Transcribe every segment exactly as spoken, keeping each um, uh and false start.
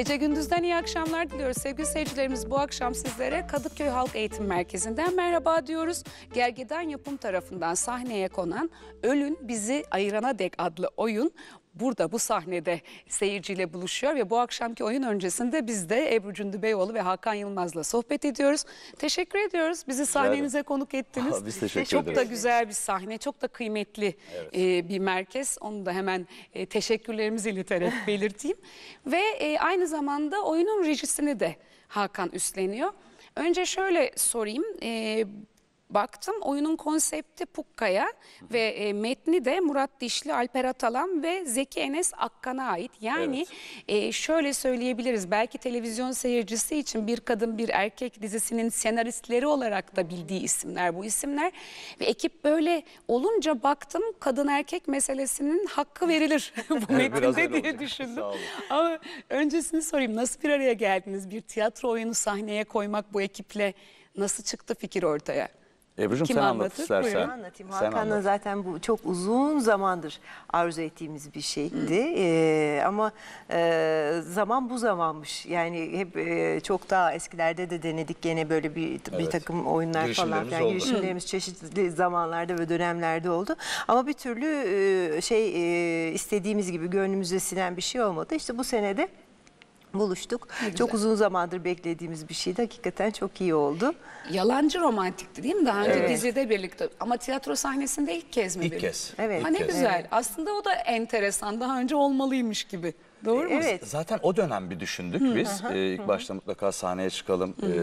Gece gündüzden iyi akşamlar diliyoruz. Sevgili seyircilerimiz, bu akşam sizlere Kadıköy Halk Eğitim Merkezi'nden merhaba diyoruz. Gergedan Yapım tarafından sahneye konan Ölün Bizi Ayırana Dek adlı oyun burada, bu sahnede seyirciyle buluşuyor ve bu akşamki oyun öncesinde biz de Ebru Cündübeyoğlu ve Hakan Yılmaz'la sohbet ediyoruz. Teşekkür ediyoruz. Bizi sahnenize konuk ettiniz. Aa, biz teşekkür çok ederiz. da güzel bir sahne, çok da kıymetli Evet. e, bir merkez. Onu da hemen e, teşekkürlerimizi ileterek belirteyim. Ve e, aynı zamanda oyunun rejisini de Hakan üstleniyor. Önce şöyle sorayım. E, Baktım, oyunun konsepti Pukkaya ve e, metni de Murat Dişli, Alper Atalan ve Zeki Enes Akkan'a ait. Yani Evet. e, şöyle söyleyebiliriz, belki televizyon seyircisi için Bir Kadın Bir Erkek dizisinin senaristleri olarak da bildiği isimler bu isimler. Ve ekip böyle olunca baktım, kadın erkek meselesinin hakkı verilir bu Biraz metinde öyle diye olacak. düşündüm. Sağ olun. Ama öncesini sorayım, nasıl bir araya geldiniz? Bir tiyatro oyunu sahneye koymak bu ekiple nasıl çıktı fikir ortaya? Ebru'cum Kim sen anlat anlatır? istersen. Buyurun. Anlatayım. Sen Hakan'la anlat. zaten bu çok uzun zamandır arzu ettiğimiz bir şeydi. Ee, ama e, zaman bu zamanmış. Yani hep e, çok daha eskilerde de denedik gene böyle bir, bir Evet. takım oyunlar falan Girişimlerimiz filan. oldu. Girişimlerimiz çeşitli zamanlarda ve dönemlerde oldu. Ama bir türlü e, şey e, istediğimiz gibi gönlümüze sinen bir şey olmadı. İşte bu senede buluştuk. Çok uzun zamandır beklediğimiz bir şeydi. Hakikaten çok iyi oldu. Yalancı romantikti değil mi? Daha önce Evet. dizide birlikte, ama tiyatro sahnesinde ilk kez mi İlk birlikte? kez. Evet. Ha, İlk ne kez. güzel. Aslında o da enteresan. Daha önce olmalıymış gibi. Doğru mu? Evet. Zaten o dönem bir düşündük biz. Ee, ilk başta mutlaka sahneye çıkalım. Ee,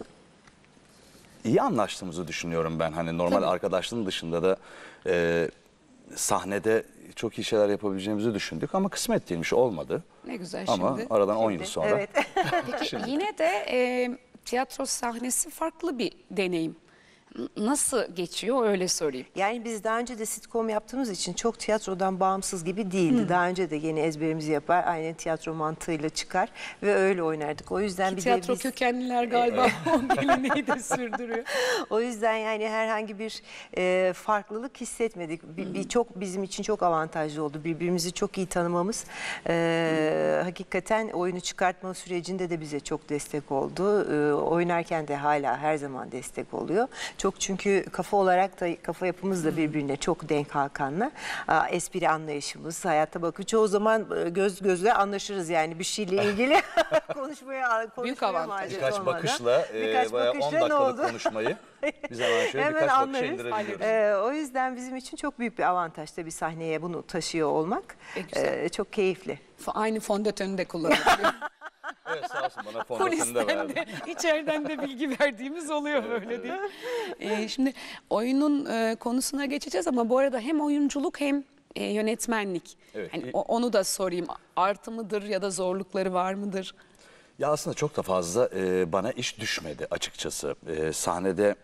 iyi anlaştığımızı düşünüyorum ben. Hani normal Tabii. arkadaşlığın dışında da e, sahnede çok iyi şeyler yapabileceğimizi düşündük ama kısmet değilmiş, olmadı. Ne güzel Ama şimdi. aradan on yıl sonra. Evet. Peki yine de e, tiyatro sahnesi farklı bir deneyim. N- Nasıl geçiyor, öyle sorayım. Yani biz daha önce de sitcom yaptığımız için çok tiyatrodan bağımsız gibi değildi. Daha önce de yeni ezberimizi yapar, aynen tiyatro mantığıyla çıkar ve öyle oynardık. O yüzden Ki bir de tiyatro biz, kökenliler galiba o geleneği de sürdürüyor. o yüzden yani herhangi bir e, farklılık hissetmedik. Bir, bir çok bizim için çok avantajlı oldu. Birbirimizi çok iyi tanımamız e, hakikaten oyunu çıkartma sürecinde de bize çok destek oldu. E, oynarken de hala her zaman destek oluyor. Çok, çünkü kafa olarak da kafa yapımız da birbirine çok denk Hakan'la. Aa, espri anlayışımız, hayata bakış. Çoğu zaman e, göz gözle anlaşırız yani bir şeyle ilgili konuşmaya konuşmaya avantaj. macera Birkaç olmadan. bakışla, e, Birkaç bayağı bakışla on ne dakikalık oldu? konuşmayı biz hemen şöyle Hemen birkaç bakışa anlarız. indirebiliyoruz. Ee, o yüzden bizim için çok büyük bir avantaj tabii sahneye bunu taşıyor olmak. E, güzel. Ee, çok keyifli. Fa- Aynı fondöteni de kullanabiliyor. Evet, sağ olsun, bana fondöteni de Kulisten verdi. de, içeriden de bilgi verdiğimiz oluyor, böyle değil. Ee, şimdi oyunun e, konusuna geçeceğiz ama bu arada hem oyunculuk hem e, yönetmenlik. Evet. Hani o- onu da sorayım. Artı mıdır ya da zorlukları var mıdır? Ya aslında çok da fazla e, bana iş düşmedi açıkçası. E, sahnede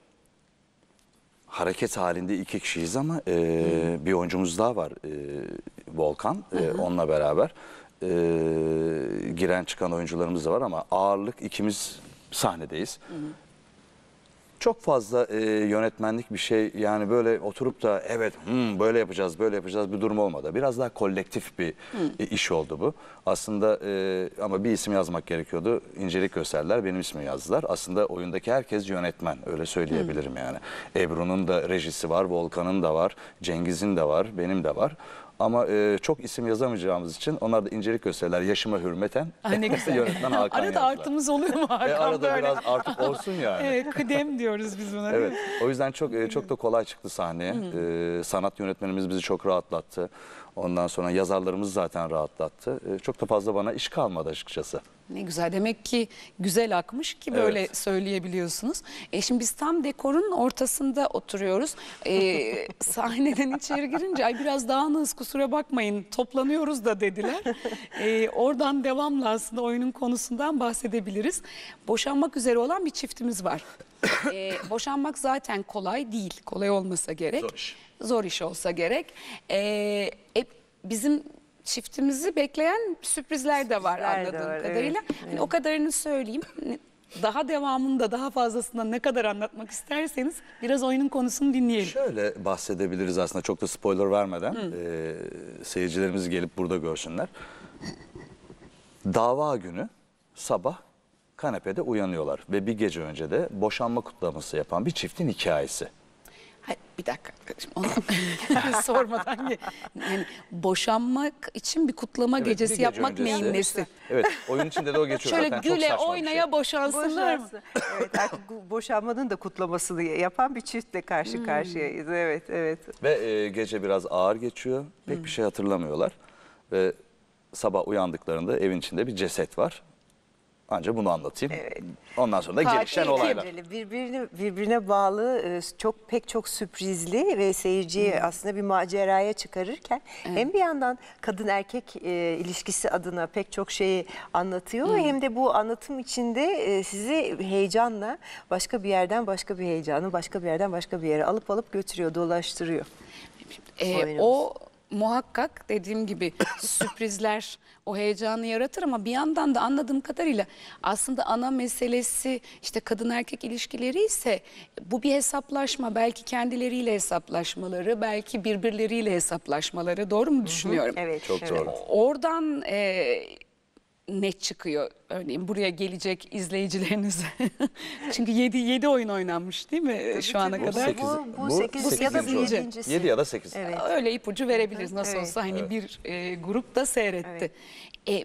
hareket halinde iki kişiyiz ama e, bir oyuncumuz daha var, e, Volkan. E, onunla beraber e, giren çıkan oyuncularımız da var ama ağırlık ikimiz sahnedeyiz. Çok fazla e, yönetmenlik bir şey, yani böyle oturup da evet hmm, böyle yapacağız böyle yapacağız bir durum olmadı. Biraz daha kolektif bir e, iş oldu bu. Aslında e, ama bir isim yazmak gerekiyordu. İncelik gösterdiler, benim ismimi yazdılar. Aslında oyundaki herkes yönetmen, öyle söyleyebilirim yani. Ebru'nun da rejisi var, Volkan'ın da var, Cengiz'in de var, benim de var. Ama e, çok isim yazamayacağımız için onlar da incelik gösterdiler, yaşıma hürmeten. Ay, ne güzel. Yönetmen Hakan Arada yazdılar. artımız oluyor mu Hakan? E, arada böyle? biraz artık olsun yani. Evet, kıdem diyoruz biz buna. değil Evet, mi? o yüzden çok e, çok da kolay çıktı sahneye. Ee, sanat yönetmenimiz bizi çok rahatlattı. Ondan sonra yazarlarımız zaten rahatlattı. Ee, çok da fazla bana iş kalmadı açıkçası. Ne güzel, demek ki güzel akmış ki böyle Evet. söyleyebiliyorsunuz. E şimdi biz tam dekorun ortasında oturuyoruz. E, sahneden içeri girince ay biraz dağınız, kusura bakmayın, toplanıyoruz da dediler. E, oradan devamlı aslında oyunun konusundan bahsedebiliriz. Boşanmak üzere olan bir çiftimiz var. E, boşanmak zaten kolay değil, kolay olmasa gerek. Zor iş. Zor iş olsa gerek. E, e, bizim çiftimizi bekleyen sürprizler de var Sürprizler de anladığım var, kadarıyla. evet, Hani o kadarını söyleyeyim. Daha devamında, daha fazlasından ne kadar anlatmak isterseniz biraz oyunun konusunu dinleyelim. Şöyle bahsedebiliriz aslında, çok da spoiler vermeden. Ee, seyircilerimiz gelip burada görsünler. Dava günü sabah kanepede uyanıyorlar ve bir gece önce de boşanma kutlaması yapan bir çiftin hikayesi. Hayır, bir dakika. Şimdi onu sormadan ye- yani boşanmak için bir kutlama Evet, bir gecesi gece yapmak öncesi. neyin nesi? Evet, oyun içinde de o geçiyor Şöyle zaten, çok güle saçma bir oynaya şey. boşansınlar mı? Boşansı. Evet, artık bu boşanmanın da kutlamasını yapan bir çiftle karşı karşıyayız. Evet, evet. Ve e, gece biraz ağır geçiyor, pek bir şey hatırlamıyorlar. Ve sabah uyandıklarında evin içinde bir ceset var. Anca bunu anlatayım. Evet. Ondan sonra da gelişen Katil olaylar. Emre'li, birbirine birbirine bağlı, e, çok pek çok sürprizli ve seyirciyi aslında bir maceraya çıkarırken hem bir yandan kadın erkek e, ilişkisi adına pek çok şeyi anlatıyor hem de bu anlatım içinde e, sizi heyecanla başka bir yerden başka bir heyecanı, başka bir yerden başka bir yere alıp alıp götürüyor, dolaştırıyor. Ee, Oyunumuz. o muhakkak dediğim gibi sürprizler o heyecanı yaratır ama bir yandan da anladığım kadarıyla aslında ana meselesi işte kadın erkek ilişkileri ise bu bir hesaplaşma, belki kendileriyle hesaplaşmaları, belki birbirleriyle hesaplaşmaları, doğru mu düşünüyorum? Evet, Çok evet. doğru. Oradan e, net çıkıyor örneğin buraya gelecek izleyicilerinize. Çünkü yedi yedi oyun oynanmış değil mi şu ana tabii. kadar? sekiz- Bu, bu, bu sekiz ya da sekizinci oyun. yedincisi. yedi ya da sekiz. Evet. Öyle ipucu verebiliriz nasıl Evet. olsa hani bir e, grup da seyretti. Evet. E,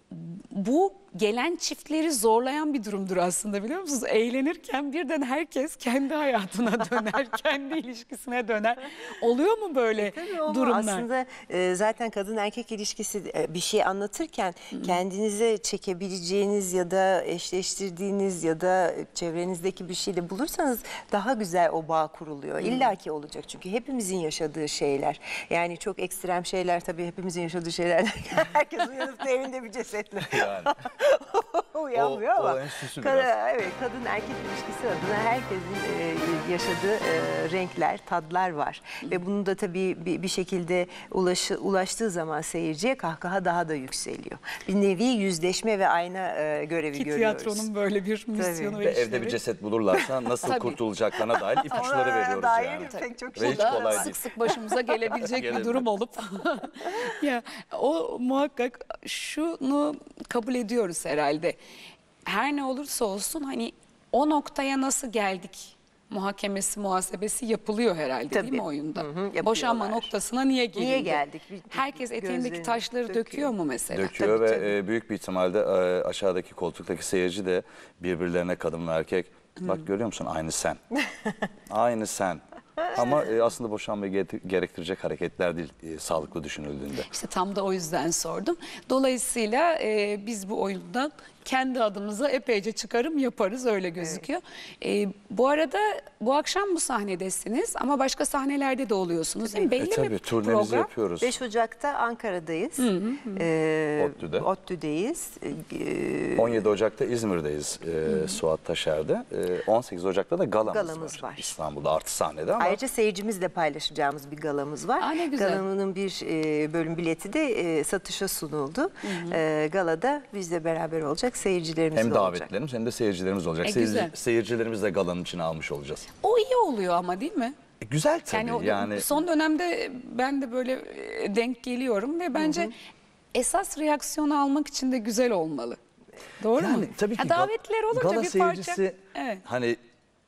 bu gelen çiftleri zorlayan bir durumdur aslında, biliyor musunuz? Eğlenirken birden herkes kendi hayatına döner, kendi ilişkisine döner. Oluyor mu böyle Tabii ama durumlar? aslında e, zaten kadın erkek ilişkisi e, bir şey anlatırken kendinize çekebileceğiniz ya da eşleştirdiğiniz ya da çevrenizdeki bir şeyle bulursanız daha güzel o bağ kuruluyor. İlla ki olacak çünkü hepimizin yaşadığı şeyler. Yani çok ekstrem şeyler tabii hepimizin yaşadığı şeyler. Herkes uyanıp da evinde bir cesetle. Yani. Uyanmıyor O- o ama enstitüsü kad- biraz. evet, kadın erkek ilişkisi adına herkesin e, yaşadığı e, renkler, tadlar var. Ve bunu da tabii bir, bir şekilde ulaşı, ulaştığı zaman seyirciye kahkaha daha da yükseliyor. Bir nevi yüzleşme ve ayna e, görevi Ki görüyoruz. tiyatronun böyle bir misyonu Ve ve evde işlevi. bir ceset bulurlarsa nasıl Tabii. kurtulacaklarına dair ipuçları Ona veriyoruz dair yani. pek çok Ve şey hiç Bu da kolay sık değil. sık başımıza gelebilecek bir Gelebilir. durum olup ya o muhakkak şunu kabul ediyoruz herhalde. Her ne olursa olsun hani o noktaya nasıl geldik muhakemesi, muhasebesi yapılıyor herhalde değil Tabii. mi oyunda? Hı hı, yapıyorlar. Boşanma noktasına niye gelindi? Niye geldik? Bir- Herkes eteğindeki gözlerini taşları döküyor. döküyor mu mesela? Döküyor Tabii, ve tabii. e, büyük bir ihtimalle e, aşağıdaki koltuktaki seyirci de birbirlerine, kadın ve erkek, bak görüyor musun, aynı sen. Aynı sen. Ama e, aslında boşanmayı ge- gerektirecek hareketler değil e, sağlıklı düşünüldüğünde. İşte tam da o yüzden sordum. Dolayısıyla e, biz bu oyundan kendi adımıza epeyce çıkarım yaparız, öyle gözüküyor. E, bu arada bu akşam bu sahnedesiniz ama başka sahnelerde de oluyorsunuz değil mi? Belli E mi tabii turnemizi program? yapıyoruz. beş Ocak'ta Ankara'dayız. Ee, ODTÜ'de. ODTÜ'deyiz. Ee, on yedi Ocak'ta İzmir'deyiz, e, Suat Taşer'de. E, on sekiz Ocak'ta da galamız, Galamız var. var. İstanbul'da artı sahnede ama Ayrıca seyircimizle paylaşacağımız bir galamız var. Aa, ne güzel. Galamının bir e, bölüm bileti de e, satışa sunuldu. E, galada bizle beraber olacak, seyircilerimiz hem de olacak. davetlerimiz hem de seyircilerimiz olacak. E, Seyirci- güzel. seyircilerimizi de galanın içine almış olacağız. O iyi oluyor ama değil mi? E, güzel tabii Yani, o- yani. son dönemde ben de böyle e, denk geliyorum ve bence esas reaksiyonu almak için de güzel olmalı. Doğru mu? Yani tabii ki Ha, gal- davetler olunca gala bir seyircisi parça. Evet. hani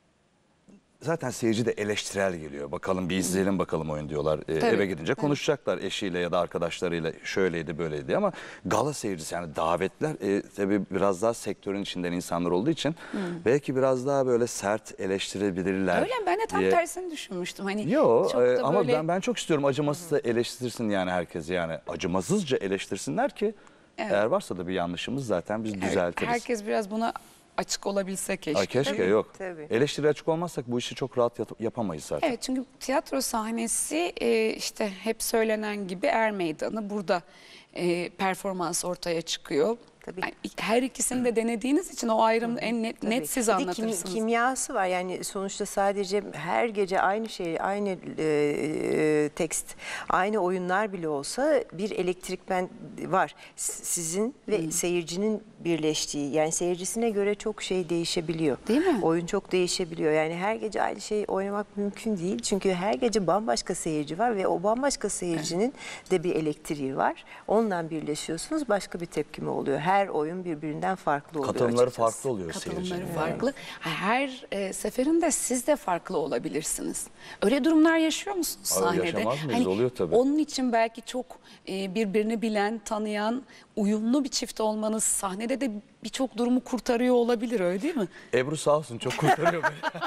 zaten seyirci de eleştirel geliyor. Bakalım bir izleyelim bakalım oyun diyorlar. Ee, Tabii. eve gidince konuşacaklar eşiyle ya da arkadaşlarıyla, şöyleydi böyleydi ama gala seyircisi, yani davetler e, tabii biraz daha sektörün içinden insanlar olduğu için belki biraz daha böyle sert eleştirebilirler. Öyle mi? Ben de tam diye. tersini düşünmüştüm. Hani Yok çok da ama böyle- ben ben çok istiyorum acımasız da eleştirsin yani herkes, yani acımasızca eleştirsinler ki Evet. eğer varsa da bir yanlışımız zaten biz düzeltiriz. herkes biraz buna açık olabilse keşke. Ay keşke Tabii, yok. tabii. Eleştiri açık olmazsak bu işi çok rahat yat- yapamayız zaten. Evet, çünkü tiyatro sahnesi e, işte hep söylenen gibi er meydanı, burada e, performans ortaya çıkıyor. Tabii. Yani her ikisini de denediğiniz için o ayrımı en net, Tabii. net siz Bir de kim- anlatırsınız. kimyası var yani sonuçta sadece her gece aynı şey, aynı e, e, tekst, aynı oyunlar bile olsa bir elektrikmen var. S- Sizin ve seyircinin birleştiği, yani seyircisine göre çok şey değişebiliyor. Değil mi? Oyun çok değişebiliyor. Yani her gece aynı şeyi oynamak mümkün değil. Çünkü her gece bambaşka seyirci var ve o bambaşka seyircinin de bir elektriği var. Onunla birleşiyorsunuz, başka bir tepkime oluyor. Her her oyun birbirinden farklı oluyor Katılımları açıkçası. farklı oluyor Katılımları seyircinin. farklı. Her e, seferinde siz de farklı olabilirsiniz. Öyle durumlar yaşıyor musunuz Aa, sahnede? yaşamaz mıyız? Oluyor tabii. Onun için belki çok e, birbirini bilen, tanıyan, uyumlu bir çift olmanız sahnede de birçok durumu kurtarıyor olabilir, öyle değil mi? Ebru sağ olsun çok kurtarıyor beni.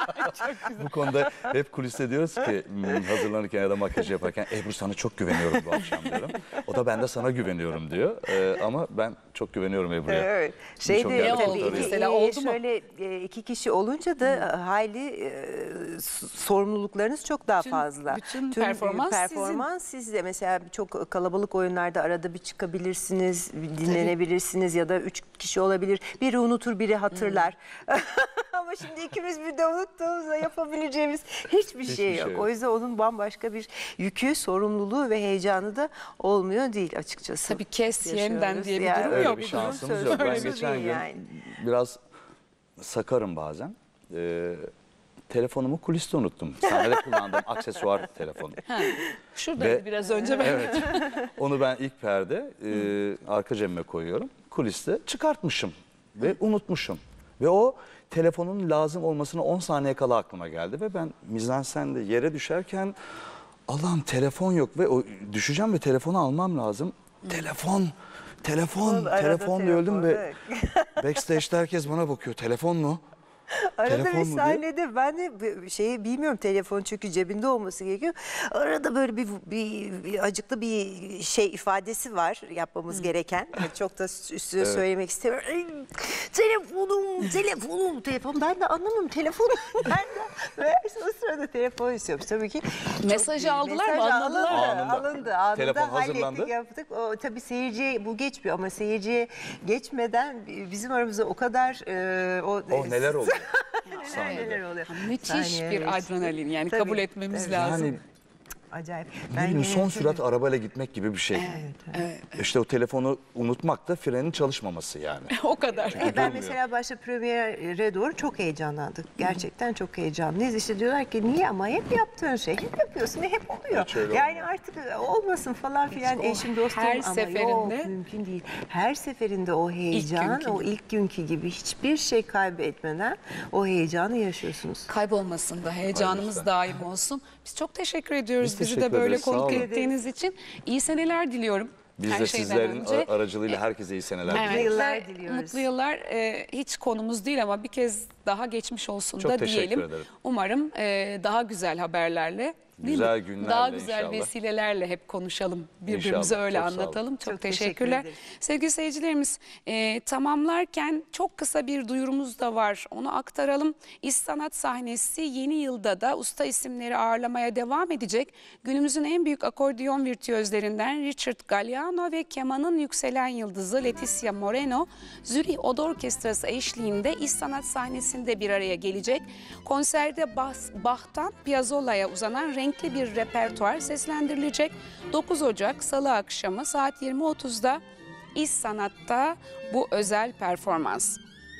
Bu konuda hep kuliste diyoruz ki hmm, hazırlanırken ya da makyaj yaparken Ebru sana çok güveniyorum bu akşam diyorum. O da ben de sana güveniyorum diyor. Ee, ama ben çok güveniyorum Ebru'ya. Evet. Çok Şeyde yardımcı tabii oluyor. iki, Mesela oldu mu? şöyle e, iki kişi olunca da hayli e, s- sorumluluklarınız çok daha Bütün- fazla. bütün Tüm performans performans sizde. Mesela çok kalabalık oyunlarda arada bir çıkabilirsiniz, bir dinlenebilirsiniz ya da üç kişi olabilir. Biri unutur, biri hatırlar. Ama şimdi ikimiz bir de unuttuğumuzda yapabileceğimiz hiçbir şey şey yok. yok. O yüzden onun bambaşka bir yükü, sorumluluğu ve heyecanı da olmuyor değil açıkçası. Tabii kes yeniden Yaşıyoruz. diye bir Yani durum Öyle yok. bir durum şansımız söz yok. Ben konusu geçen değil gün yani. biraz sakarım bazen. Ee, telefonumu kuliste unuttum. Sahnede kullandığım aksesuar telefonu. Ha, şuradaydı Ve- biraz önce ben. Evet. Onu ben ilk perde e, arka cebime koyuyorum. Kuliste çıkartmışım ve unutmuşum. Ve o telefonun lazım olmasına on saniye kala aklıma geldi ve ben mizansende yere düşerken Allah'ım telefon yok ve o, düşeceğim ve telefonu almam lazım. Telefon, telefon, Arada telefon diye öldüm telefon, ve backstage'de herkes bana bakıyor. Telefon mu? Arada Telefon bir mu diye. sahnede ben de bir şeyi bilmiyorum, telefon çünkü cebinde olması gerekiyor. Arada böyle bir, bir, bir acıklı bir şey ifadesi var yapmamız gereken. Çok da üstüne Evet. söylemek istemiyorum. Ay, telefonum, telefonum, telefon. Ben de anlamıyorum telefon nerede? Meğerse o sırada telefon istiyormuş. Tabii ki çok Mesajı değil. aldılar mı? Mesaj Anladılar mı? alındı, Anında. alındı. Anında Telefon hallettik, hazırlandı. yaptık. O, tabii seyirciye bu geçmiyor ama seyirciye geçmeden bizim aramızda o kadar e, o, Oh neler oldu? neler, sahnede. neler oluyor. Müthiş Sahneye bir geçti. adrenalin yani Tabii, kabul etmemiz tabii. lazım. Yani Acayip. ne bileyim yine- son sürat arabayla gitmek gibi bir şey. İşte o telefonu unutmak da frenin çalışmaması yani. O kadar. E, ben durmuyor. mesela başta premiere doğru çok heyecanlandık. Gerçekten çok heyecanlıyız. İşte diyorlar ki niye ama hep yaptığın şey. Hep yapıyorsun ve hep oluyor. Hiç öyle Yani artık olmasın falan filan o eşim dostum her ama seferinde- yok mümkün değil. Her seferinde o heyecan, günkü o gibi. ilk günkü gibi hiçbir şey kaybetmeden o heyecanı yaşıyorsunuz. Kaybolmasın da heyecanımız lütfen. daim olsun. Biz çok teşekkür ediyoruz Biz bizi teşekkür de böyle ederiz, sağ konuk olun. ettiğiniz için. İyi seneler diliyorum. Biz her de şeyden sizlerin önce. ar- aracılığıyla herkese iyi seneler Evet, diliyoruz. yıllar ve diliyoruz. Mutlu yıllar e, hiç konumuz değil ama bir kez daha geçmiş olsun Çok da teşekkür diyelim. ederim. Umarım e, daha güzel haberlerle, değil Güzel mi? günlerle Daha güzel inşallah. vesilelerle hep konuşalım. Birbirimize İnşallah, öyle çok sağ olun. anlatalım. Çok, Çok teşekkür teşekkürler. ederiz. Sevgili seyircilerimiz, e, tamamlarken çok kısa bir duyurumuz da var. Onu aktaralım. İş Sanat sahnesi yeni yılda da usta isimleri ağırlamaya devam edecek. Günümüzün en büyük akordeon virtüözlerinden Richard Galliano ve kemanın yükselen yıldızı Leticia Moreno, Zürih Oda Orkestrası eşliğinde İş Sanat sahnesinde bir araya gelecek. Konserde Bas- Bach'tan Piazzolla'ya uzanan renkli bir repertuar seslendirilecek. dokuz Ocak Salı akşamı saat yirmi otuzda İş Sanat'ta bu özel performans.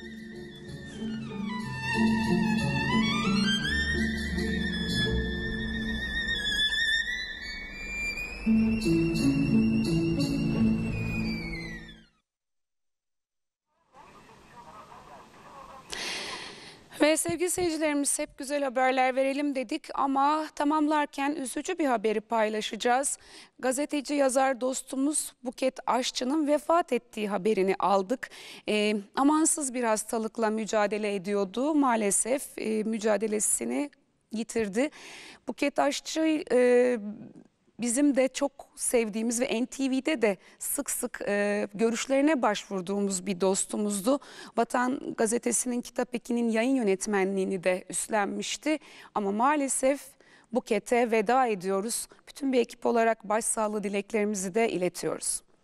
Ve sevgili seyircilerimiz hep güzel haberler verelim dedik ama tamamlarken üzücü bir haberi paylaşacağız. Gazeteci yazar dostumuz Buket Aşçı'nın vefat ettiği haberini aldık. E, amansız bir hastalıkla mücadele ediyordu. Maalesef e, mücadelesini yitirdi. Buket Aşçı e, bizim de çok sevdiğimiz ve N T V'de de sık sık e, görüşlerine başvurduğumuz bir dostumuzdu. Vatan Gazetesi'nin Kitap Eki'nin yayın yönetmenliğini de üstlenmişti. Ama maalesef Buket'e veda ediyoruz. Bütün bir ekip olarak başsağlığı dileklerimizi de iletiyoruz.